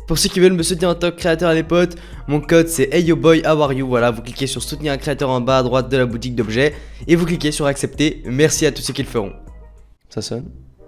Pour ceux qui veulent me soutenir en tant que créateur les potes, mon code c'est HeyYoBoy how are you. Voilà, vous cliquez sur soutenir un créateur en bas à droite de la boutique d'objets et vous cliquez sur accepter. Merci à tous ceux qui le feront. Ça sonne.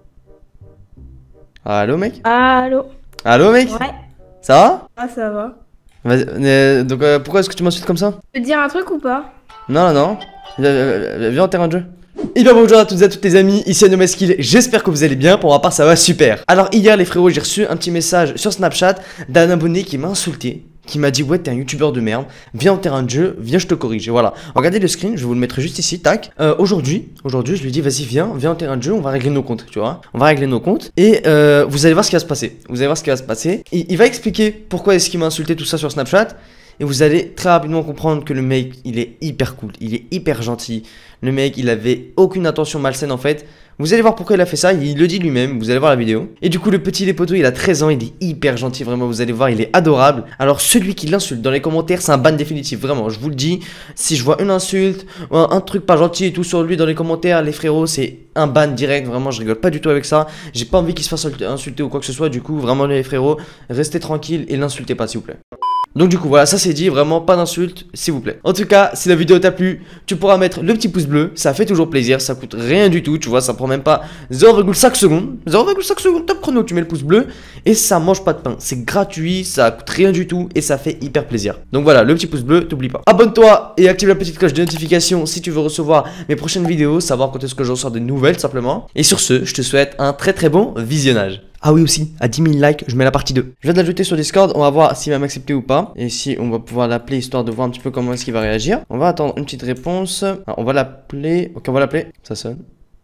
Allô mec? Allô? Allô mec? Ouais. Ça va? Ah, ça va. Vas-y, donc pourquoi est-ce que tu m'insultes comme ça? Tu peux te dire un truc ou pas? Non, non. Viens en terrain de jeu. Et bien bonjour à toutes et à toutes les amis, ici Anomaskill, j'espère que vous allez bien, pour ma part ça va super. Alors hier les frérots, j'ai reçu un petit message sur Snapchat d'un abonné qui m'a insulté, qui m'a dit ouais t'es un youtubeur de merde, viens en terrain de jeu, viens je te corrige. Et voilà, regardez le screen, je vais vous le mettre juste ici, tac. Aujourd'hui je lui dis vas-y viens en terrain de jeu, on va régler nos comptes, tu vois. On va régler nos comptes et vous allez voir ce qui va se passer. Vous allez voir ce qui va se passer. Et il va expliquer pourquoi est-ce qu'il m'a insulté tout ça sur Snapchat. Et vous allez très rapidement comprendre que le mec, il est hyper cool, il est hyper gentil. Le mec, il avait aucune intention malsaine en fait. Vous allez voir pourquoi il a fait ça, il le dit lui-même, vous allez voir la vidéo. Et du coup, le petit Lepoto, il a 13 ans, il est hyper gentil, vraiment, vous allez voir, il est adorable. Alors, celui qui l'insulte dans les commentaires, c'est un ban définitif, vraiment, je vous le dis. Si je vois une insulte, un truc pas gentil et tout sur lui dans les commentaires, les frérots, c'est un ban direct, vraiment, je rigole pas du tout avec ça. J'ai pas envie qu'il se fasse insulter ou quoi que ce soit, du coup, vraiment, les frérots, restez tranquilles et l'insultez pas, s'il vous plaît. Donc du coup voilà, ça c'est dit, vraiment pas d'insultes s'il vous plaît. En tout cas, si la vidéo t'a plu, tu pourras mettre le petit pouce bleu, ça fait toujours plaisir, ça coûte rien du tout, tu vois, ça prend même pas 0,5 secondes. 0,5 secondes, top chrono, tu mets le pouce bleu et ça mange pas de pain. C'est gratuit, ça coûte rien du tout et ça fait hyper plaisir. Donc voilà, le petit pouce bleu, t'oublie pas. Abonne-toi et active la petite cloche de notification si tu veux recevoir mes prochaines vidéos, savoir quand est-ce que je ressors des nouvelles simplement. Et sur ce, je te souhaite un très bon visionnage. Ah oui aussi, à 10 000 likes, je mets la partie 2. Je viens de l'ajouter sur Discord, on va voir s'il va m'accepter ou pas. Et si on va pouvoir l'appeler histoire de voir un petit peu comment est-ce qu'il va réagir. On va attendre une petite réponse. Alors, on va l'appeler. Ok, on va l'appeler. Ça sonne.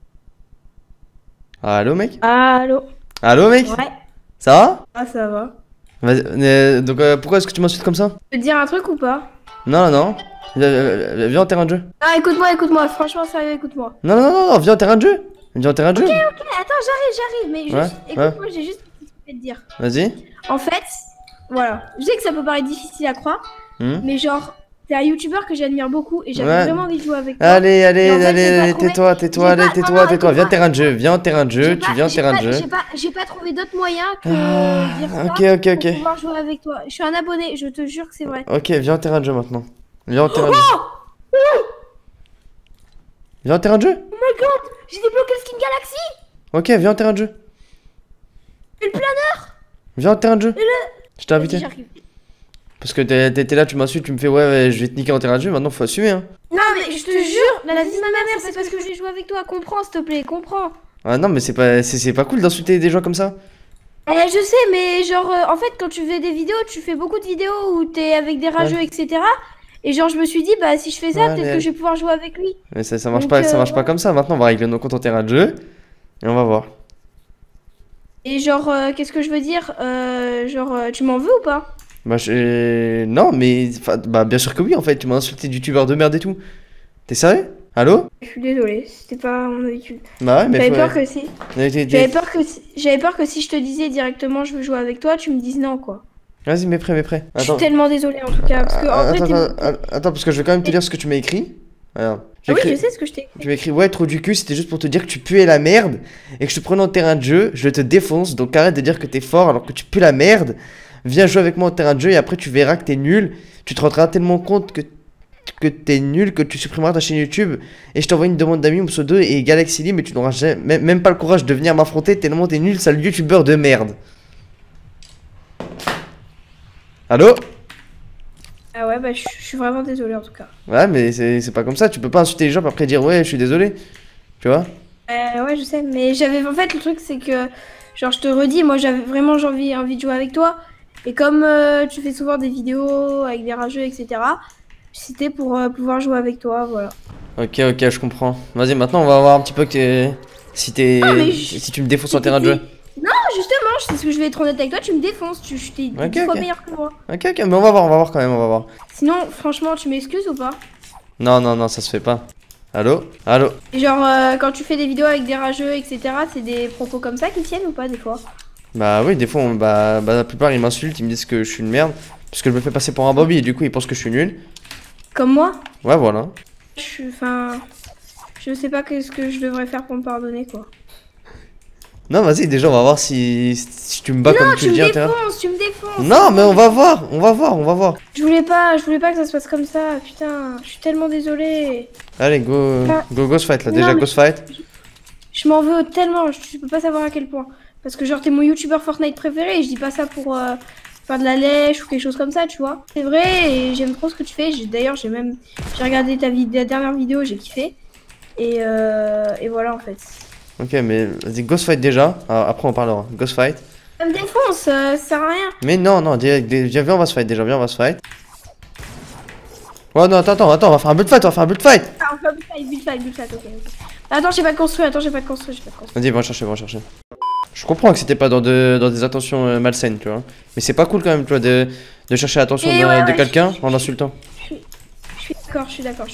Allô mec? Allô? Allô mec? Ouais. Ça va? Ah, ça va. Vas-y, donc pourquoi est-ce que tu m'insultes comme ça? Tu peux te dire un truc ou pas? Non, non. Viens en terrain de jeu. Ah, écoute-moi, franchement, sérieux, écoute-moi. Non, viens en terrain de jeu. Viens en terrain de jeu. Ok, attends, j'arrive, mais juste, écoute-moi, j'ai juste un truc à te dire. Vas-y. En fait, voilà, je sais que ça peut paraître difficile à croire, mais genre, t'es un youtubeur que j'admire beaucoup et j'avais vraiment envie de jouer avec toi. Allez, tais-toi, viens en terrain de jeu, tu viens en terrain de jeu. J'ai pas trouvé d'autre moyen que dire ça pour pouvoir jouer avec toi. Je suis un abonné, je te jure que c'est vrai. Ok, viens en terrain de jeu maintenant. Viens en terrain de jeu. Viens en terrain de jeu. Oh my god, j'ai débloqué le skin Galaxy. Ok, viens en terrain de jeu. Et le planeur. Viens en terrain de jeu. Je t'ai invité. J'arrive. Parce que t'étais là, tu m'insultes, tu me fais ouais, je vais te niquer en terrain de jeu, maintenant faut assumer hein. Non mais je te jure, la vie de ma mère, c'est parce que je vais jouer avec toi, comprends s'il te plaît, comprends. Ah non mais c'est pas cool d'insulter des gens comme ça. Je sais, mais genre en fait quand tu fais des vidéos, tu fais beaucoup de vidéos où t'es avec des rageux, etc. Et genre je me suis dit bah si je fais ça, peut-être que je vais pouvoir jouer avec lui. Mais ça marche pas, ça marche pas comme ça. Maintenant on va régler nos comptes en terrain de jeu et on va voir. Et genre qu'est-ce que je veux dire, tu m'en veux ou pas? Bah non mais bah bien sûr que oui en fait, tu m'as insulté de youtubeur de merde et tout. T'es sérieux? Allô? Je suis désolée, c'était pas mon habitude. Bah ouais mais j'avais peur que si. J'avais peur que si je te disais directement je veux jouer avec toi, tu me dises non quoi. Vas-y, mets prêt. Je suis tellement désolée en tout cas. Parce que, en vrai, attends, parce que je vais quand même te dire ce que tu m'as écrit. Alors, oui, je sais ce que je t'ai écrit. Tu m'as écrit, ouais, trop du cul, c'était juste pour te dire que tu puais la merde et que je te prenais en terrain de jeu, je te défonce. Donc arrête de dire que t'es fort alors que tu pues la merde. Viens jouer avec moi en terrain de jeu et après tu verras que t'es nul. Tu te rendras tellement compte que t'es nul que tu supprimeras ta chaîne YouTube. Et je t'envoie une demande d'amis, mon pseudo et Galaxy Lee, mais tu n'auras même pas le courage de venir m'affronter tellement t'es nul, sale youtubeur de merde. Allô? Ah ouais, bah je suis vraiment désolée en tout cas. Ouais, mais c'est pas comme ça, tu peux pas insulter les gens et après dire ouais, je suis désolé. Tu vois? Ouais, je sais, mais en fait, le truc c'est que, genre, je te redis, moi j'avais vraiment envie de jouer avec toi. Et comme tu fais souvent des vidéos avec des rageux, etc., c'était pour pouvoir jouer avec toi, voilà. Ok, je comprends. Vas-y, maintenant on va voir un petit peu que si tu me défonces en terrain de jeu. Non, justement, c'est ce que je vais être honnête avec toi, tu me défonces, tu es 10 fois meilleur que moi. Ok, mais on va voir quand même, on va voir. Sinon, franchement, tu m'excuses ou pas? Non, ça se fait pas. Allô? Et genre, quand tu fais des vidéos avec des rageux, etc., c'est des propos comme ça qui tiennent ou pas, des fois? Bah oui, des fois, la plupart ils m'insultent, ils me disent que je suis une merde, parce que je me fais passer pour un Bobby et du coup ils pensent que je suis nul. Comme moi? Ouais, voilà. Je sais pas qu'est-ce que je devrais faire pour me pardonner, quoi. Non, vas-y, déjà, on va voir si tu me bats comme tu le dis à l'intérieur. Tu me défonces, défonce. Non, mais on va voir, on va voir, on va voir. Je voulais pas que ça se passe comme ça, putain, je suis tellement désolée. Allez, go, Ah. go, ghost fight là, Non, déjà mais- ghost fight. Je m'en veux tellement, tu peux pas savoir à quel point. Parce que genre t'es mon youtubeur Fortnite préféré et je dis pas ça pour faire de la lèche ou quelque chose comme ça, tu vois. C'est vrai et j'aime trop ce que tu fais. D'ailleurs j'ai regardé ta dernière vidéo, j'ai kiffé. Et voilà en fait. Ok, mais vas-y, ghost fight déjà. Alors, après on parlera. Ghost fight. Ça me défonce, ça sert à rien. Mais non, non, viens, on va se fight déjà, viens, on va se fight. Ouais, non, attends, on va faire un build fight, on va faire un build fight. Ah, on fait build fight, ok. Attends, j'ai pas de construire, Vas-y, va en chercher, va en chercher. Je comprends que c'était pas dans des intentions malsaines, tu vois. Mais c'est pas cool quand même, tu vois, de chercher l'attention Et de ouais, quelqu'un en l'insultant. Je suis d'accord.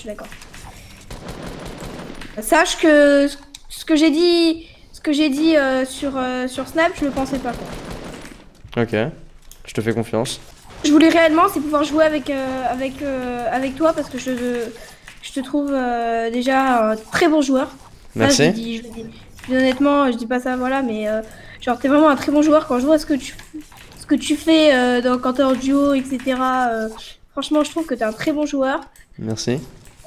Sache que ce que j'ai dit, sur Snap, je le pensais pas quoi. Ok, je te fais confiance. Je voulais réellement, c'est pouvoir jouer avec toi parce que je te trouve déjà un très bon joueur. Merci. Je le dis honnêtement, je dis pas ça, voilà, mais genre t'es vraiment un très bon joueur quand je vois ce que tu fais quand t'es en duo, etc. Franchement, je trouve que t'es un très bon joueur. Merci.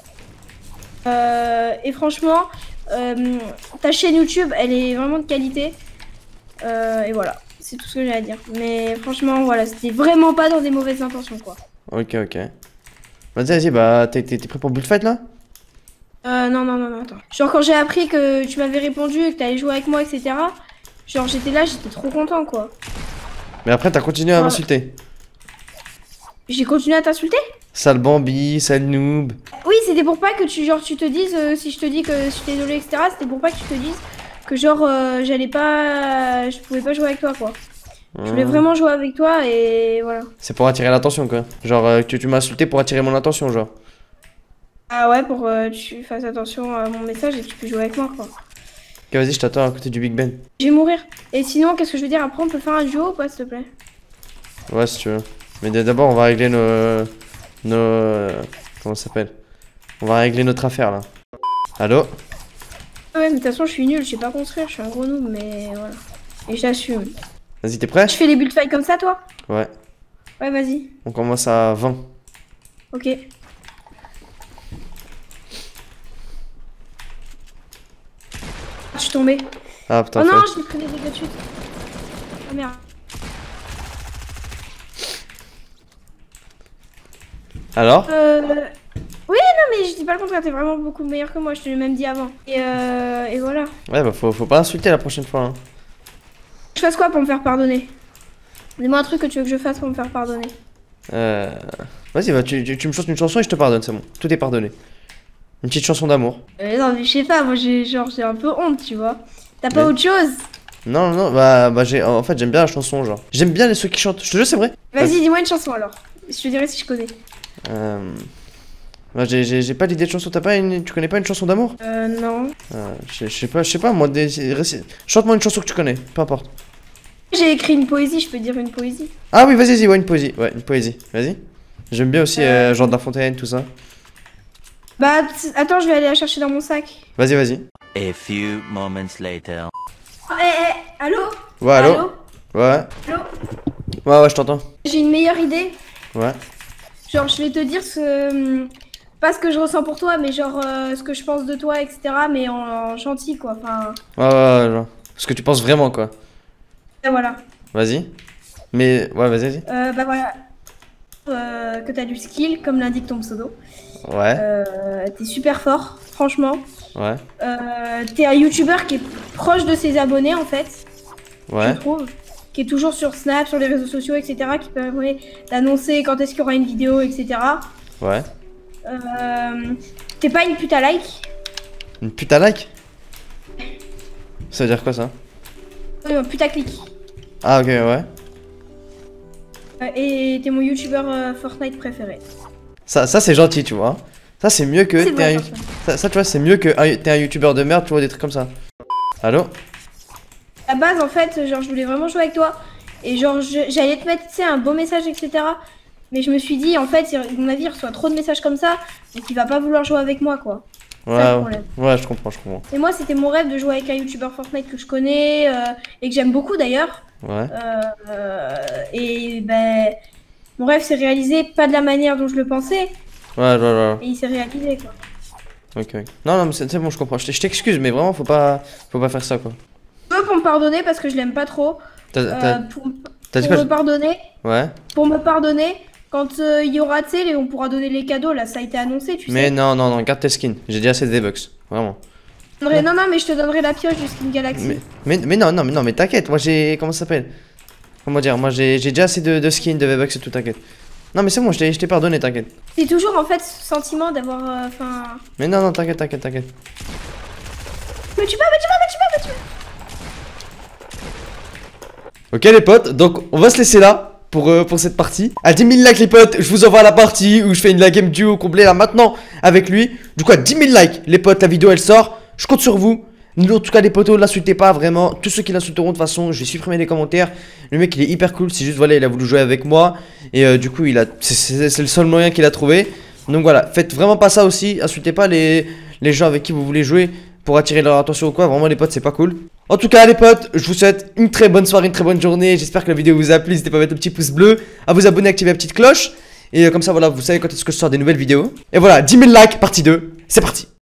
Et franchement, ta chaîne YouTube, elle est vraiment de qualité. Et voilà, c'est tout ce que j'ai à dire. Mais franchement, voilà, c'était vraiment pas dans des mauvaises intentions, quoi. Ok. Vas-y, bah, t'es prêt pour build fight là? Non, attends. Genre, quand j'ai appris que tu m'avais répondu et que t'allais jouer avec moi, etc. Genre, j'étais trop content, quoi. Mais après, t'as continué à m'insulter. J'ai continué à t'insulter? Sale Bambi, sale noob. Oui, c'était pour pas que tu te dises, si je te dis que je suis désolée, etc. C'était pour pas que tu te dises que genre, je pouvais pas jouer avec toi, quoi. Je voulais vraiment jouer avec toi et voilà. C'est pour attirer l'attention, quoi. Genre, tu m'as insulté pour attirer mon attention, genre. Ah ouais, pour que tu fasses attention à mon message et que tu puisses jouer avec moi, quoi. Ok, vas-y, je t'attends à côté du Big Ben. Je vais mourir. Et sinon, qu'est-ce que je veux dire? Après, on peut faire un duo ou pas, s'il te plaît? Ouais, si tu veux. Mais d'abord, on va régler comment ça s'appelle? On va régler notre affaire, là. Allô? Ouais, mais de toute façon, je suis nulle, je sais pas construire, je suis un gros noob, mais voilà. Et j'assume. Vas-y, t'es prêt? Tu fais les build fight comme ça, toi? Ouais. Ouais, vas-y. On commence à 20. Ok. Je suis tombée. Ah, putain, Oh non, fait. j'ai pris des dégâts de chute. Oh merde. Alors? Oui, non, mais je dis pas le contraire, t'es vraiment beaucoup meilleur que moi, je te l'ai même dit avant. Et voilà. Ouais, bah, faut pas insulter la prochaine fois, hein. Je fasse quoi pour me faire pardonner? Dis-moi un truc que tu veux que je fasse pour me faire pardonner. Vas-y, bah, tu me chantes une chanson et je te pardonne, c'est bon. Tout est pardonné. Une petite chanson d'amour. Non, mais je sais pas, moi j'ai un peu honte, tu vois. T'as pas autre chose? Non, bah, en fait, j'aime bien la chanson, genre. J'aime bien ceux qui chantent, je te jure, c'est vrai. Vas-y, dis-moi une chanson alors. Je te dirai si je connais. Bah, j'ai pas d'idée de chanson, tu connais pas une chanson d'amour? Non. Je sais pas, moi, chante-moi une chanson que tu connais, peu importe. J'ai écrit une poésie, je peux dire une poésie. Ah oui, vas-y, ouais, une poésie, vas-y. J'aime bien aussi, genre de La Fontaine, tout ça. Bah, attends, je vais aller la chercher dans mon sac. Vas-y. A few moments later. Oh, allô? Ouais, allô? Ouais. Allô? Ouais, je t'entends. J'ai une meilleure idée. Ouais. Genre, je vais te dire pas ce que je ressens pour toi, mais genre ce que je pense de toi, etc. Mais en gentil, quoi. Enfin, Ouais, genre. Ce que tu penses vraiment, quoi. voilà. Vas-y. Mais, ouais, vas-y. Bah voilà. Que t'as du skill, comme l'indique ton pseudo. Ouais. T'es super fort, franchement. Ouais. T'es un youtubeur qui est proche de ses abonnés, en fait. Ouais. Je trouve. Qui est toujours sur Snap, sur les réseaux sociaux, etc. Qui permet d'annoncer quand est-ce qu'il y aura une vidéo, etc. Ouais. T'es pas une pute à like. Une pute à like? Ça veut dire quoi, ça? Un putaclic. Ah, ok, ouais. Et t'es mon youtubeur Fortnite préféré. Ça c'est gentil, tu vois. Ça, c'est mieux que C'est t'es un... bon, Ça, tu vois, c'est mieux que t'es un youtubeur de merde, tu vois, des trucs comme ça. Allô? À la base, en fait, genre, je voulais vraiment jouer avec toi. Et genre, j'allais te mettre, tu sais, un beau message, etc. Mais je me suis dit, en fait, à mon avis, il reçoit trop de messages comme ça. Donc, il va pas vouloir jouer avec moi, quoi. C'est ça, le problème. Ouais, je comprends. Et moi, c'était mon rêve de jouer avec un youtubeur Fortnite que je connais et que j'aime beaucoup d'ailleurs. Ouais. Et ben, mon rêve s'est réalisé pas de la manière dont je le pensais, Ouais. et il s'est réalisé quoi. Ok. Non, non, mais c'est bon, je comprends. Je t'excuse, mais vraiment, faut pas faire ça, quoi. Je veux pour me pardonner parce que je l'aime pas trop. T'as Pour dit quoi? me pardonner. Ouais. Pour me pardonner, quand il y aura, tu sais, on pourra donner les cadeaux, là, ça a été annoncé, tu Mais sais. non, garde tes skins. J'ai déjà assez de V-Bucks. Vraiment. Non, mais je te donnerai la pioche du Skin Galaxy. Mais non, mais t'inquiète. Moi, j'ai. Comment ça s'appelle? Comment dire? Moi, j'ai déjà assez de skins, de V-Bucks et tout, t'inquiète. Non, mais c'est bon, je t'ai pardonné, t'inquiète. C'est toujours en fait ce sentiment d'avoir. Enfin. Mais non, t'inquiète. Me tue pas, me tue pas. Ok, les potes, donc on va se laisser là pour cette partie. À 10 000 likes, les potes, je vous envoie la partie où je fais la game duo complet là maintenant avec lui. Du coup, à 10 000 likes, les potes, la vidéo elle sort. Je compte sur vous. En tout cas, les potos, l'insultez pas vraiment. Tous ceux qui l'insulteront, de toute façon, je vais supprimer les commentaires. Le mec, il est hyper cool. C'est juste, voilà, il a voulu jouer avec moi. Et du coup, c'est le seul moyen qu'il a trouvé. Donc voilà, faites vraiment pas ça aussi. Insultez pas les gens avec qui vous voulez jouer pour attirer leur attention ou quoi. Vraiment, les potes, c'est pas cool. En tout cas, les potes, je vous souhaite une très bonne soirée, une très bonne journée. J'espère que la vidéo vous a plu. N'hésitez pas à mettre un petit pouce bleu, à vous abonner, activer la petite cloche. Et comme ça, voilà, vous savez quand est-ce que je sors des nouvelles vidéos. Et voilà, 10 000 likes, partie 2. C'est parti.